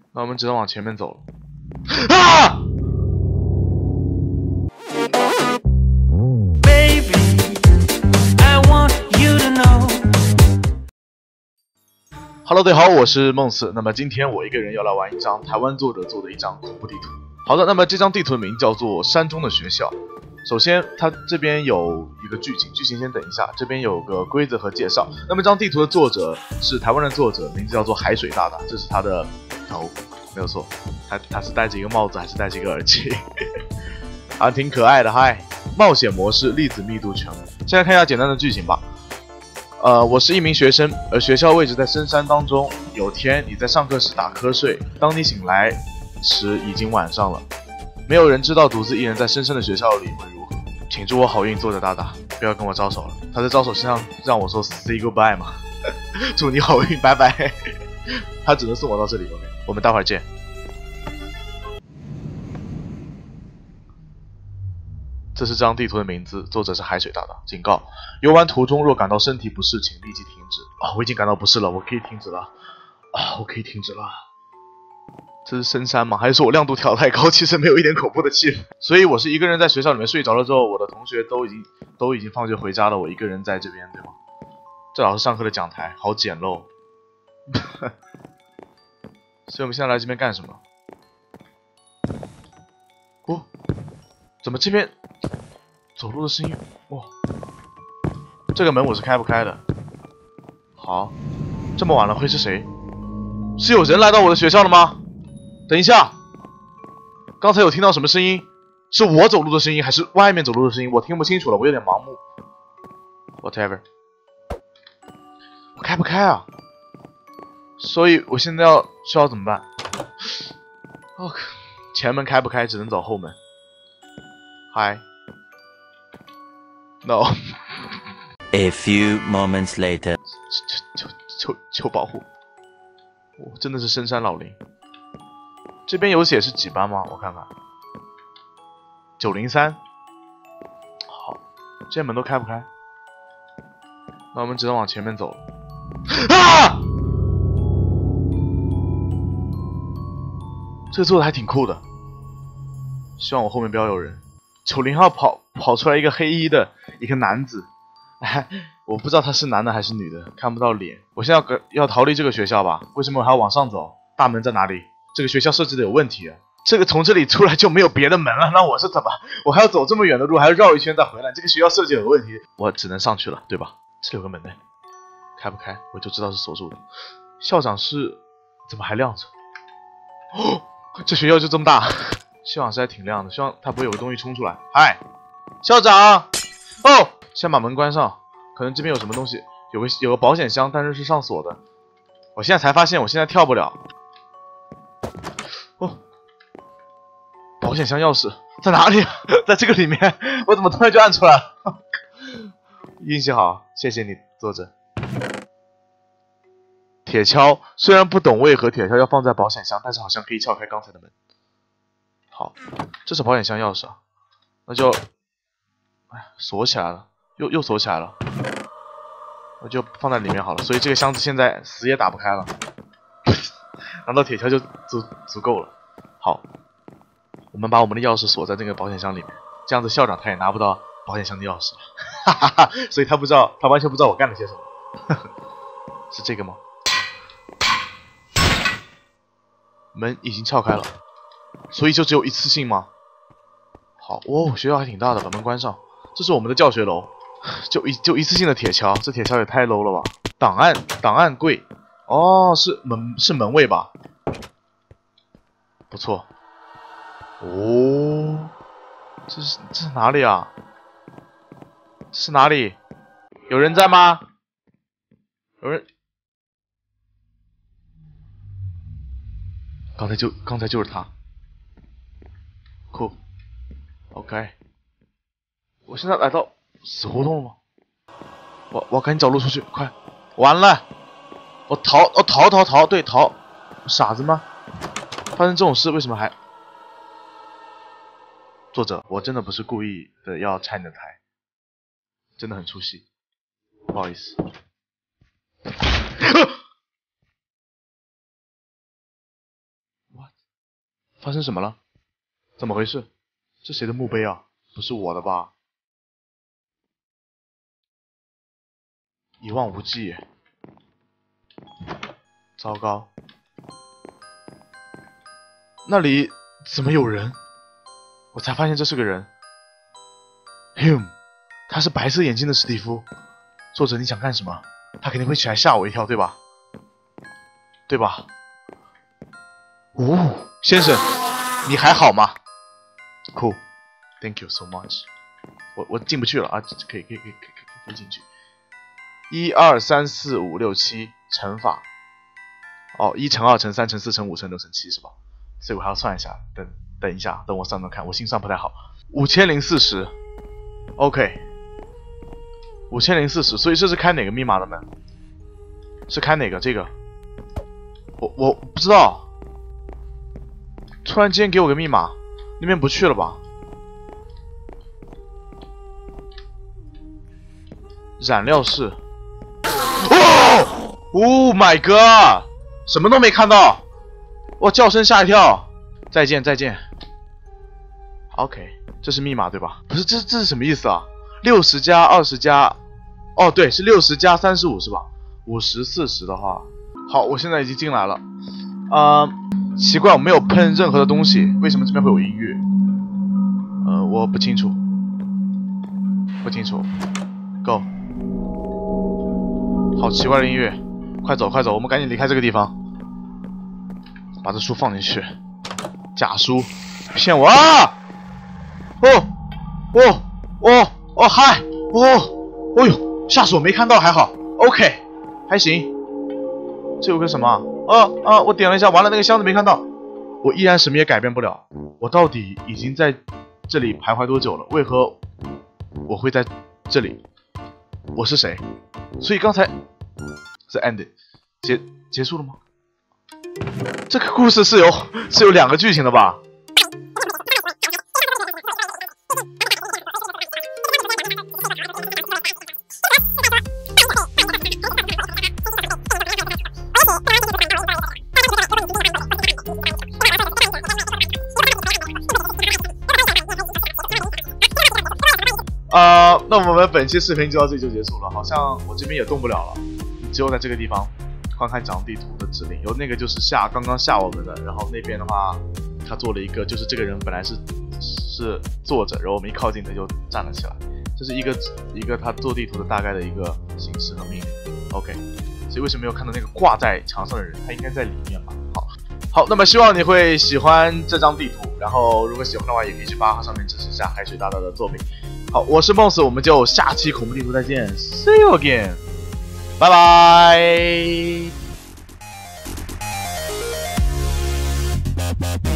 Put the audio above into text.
那我们只能往前面走了。啊！ Hello， 大家好，我是梦四。那么今天我一个人要来玩一张台湾作者做的一张恐怖地图。好的，那么这张地图的名叫做《山中的学校》。首先，它这边有一个剧情先等一下，这边有个规则和介绍。那么这张地图的作者是台湾的作者，名字叫做海水大大，这是他的头，没有错。他是戴着一个帽子，还是戴着一个耳机？啊，挺可爱的。嗨，冒险模式，粒子密度全。现在看一下简单的剧情吧。我是一名学生，而学校位置在深山当中。有天你在上课时打瞌睡，当你醒来时已经晚上了。没有人知道独自一人在深深的学校里会如何。请祝我好运，作者大大，不要跟我招手了。他在招手上让我说 say goodbye 嘛，祝你好运，拜拜。他只能送我到这里 ，OK， 我们待会儿见。这是这张地图的名字，作者是海水大大。警告：游玩途中若感到身体不适，请立即停止。啊，我已经感到不适了，我可以停止了。啊，我可以停止了。这是深山吗？还是说我亮度调太高？其实没有一点恐怖的气氛。所以我是一个人在学校里面睡着了之后，我的同学都已经放学回家了，我一个人在这边，对吗？这老师上课的讲台好简陋。所以我们现在来这边干什么？哦，怎么这边走路的声音？哇，这个门我是开不开的。好，这么晚了会是谁？是有人来到我的学校了吗？等一下，刚才有听到什么声音？是我走路的声音，还是外面走路的声音？我听不清楚了，我有点盲目。Whatever， 我开不开啊？所以我现在需要怎么办？哦，前门开不开，只能走后门。嗨 ，No。 A few moments later， 求保护！我真的是深山老林。这边有写是几班吗？我看看，903。好，这些门都开不开，那我们只能往前面走了。啊！这个做的还挺酷的，希望我后面不要有人。90号跑出来一个黑衣的一个男子，我不知道他是男的还是女的，看不到脸。我现在要逃离这个学校吧？为什么我还要往上走？大门在哪里？这个学校设置的有问题啊！这个从这里出来就没有别的门了，那我是怎么？我还要走这么远的路，还要绕一圈再回来？这个学校设计有问题，我只能上去了，对吧？这里有个门呢，开不开？我就知道是锁住的。校长室怎么还亮着？哦，这学校就这么大，校长室还挺亮的，希望他不会有个东西冲出来。嗨，校长！哦，先把门关上，可能这边有什么东西，有个保险箱，但是是上锁的。我现在才发现，我现在跳不了。哦，保险箱钥匙在哪里？在这个里面，我怎么突然就按出来了？运气好，谢谢你，作者。铁锹虽然不懂为何铁锹要放在保险箱，但是好像可以撬开刚才的门。好，这是保险箱钥匙啊，那就，哎，锁起来了，又锁起来了，我就放在里面好了。所以这个箱子现在死也打不开了。拿到铁锹就足够了。好，我们把我们的钥匙锁在这个保险箱里面，这样子校长他也拿不到保险箱的钥匙了。哈哈哈，所以他完全不知道我干了些什么。是这个吗？门已经撬开了，所以就只有一次性吗？好，哦，学校还挺大的，把门关上。这是我们的教学楼，就一次性的铁锹，这铁锹也太 low 了吧！档案柜，哦，是门卫吧？不错。哦，这是哪里啊？这是哪里？有人在吗？有人？刚才就是他。酷 ，OK。我现在来到死胡同了吗？我赶紧找路出去，快！完了，我逃，对，逃。傻子吗？发生这种事为什么还？作者，我真的不是故意的要拆你的台，真的很出戏，不好意思。 发生什么了？怎么回事？这谁的墓碑啊？不是我的吧？一望无际。糟糕，那里怎么有人？我才发现这是个人。Hume， 他是白色眼睛的史蒂夫。作者，你想干什么？他肯定会起来吓我一跳，对吧？对吧？先生，你还好吗 ？Cool， Thank you so much。我进不去了啊，可以进去。1、2、3、4、5、6、7乘法。哦，1乘2乘3乘4乘5乘6乘7是吧？所以我还要算一下。等一下，等我算算看，我心算不太好。5040 ，OK。5040，所以这是开哪个密码的门？是开哪个？这个？我不知道。突然间给我个密码，那边不去了吧？染料室。Oh my god！ 什么都没看到，我叫声吓一跳。再见。OK， 这是密码对吧？不是，这是什么意思啊？60加20加，哦对，是60加35是吧？50、40的话，好，我现在已经进来了。奇怪，我没有喷任何的东西，为什么这边会有音乐？我不清楚。Go。好奇怪的音乐，快走，我们赶紧离开这个地方。把这书放进去，假书，骗我啊！嗨，哦呦，吓死我，没看到，还好 ，OK， 还行。这有个什么？我点了一下，完了那个箱子没看到，我依然什么也改变不了。我到底已经在这里徘徊多久了？为何我会在这里？我是谁？所以刚才是 end 结束了吗？这个故事是有2个剧情的吧？那我们本期视频就到这里就结束了，好像我这边也动不了了，只有在这个地方观看讲地图的指令，有那个就是刚刚吓我们的，然后那边的话他做了一个，就是这个人本来是坐着，然后我们一靠近他就站了起来，这是一个他做地图的大概的一个形式和命令。OK， 所以为什么没有看到那个挂在墙上的人？他应该在里面吧？好，那么希望你会喜欢这张地图，然后如果喜欢的话，也可以去巴哈上面支持一下海水大大的作品。好，我是梦死，我们就下期恐怖地图再见 ，See you again， 拜拜。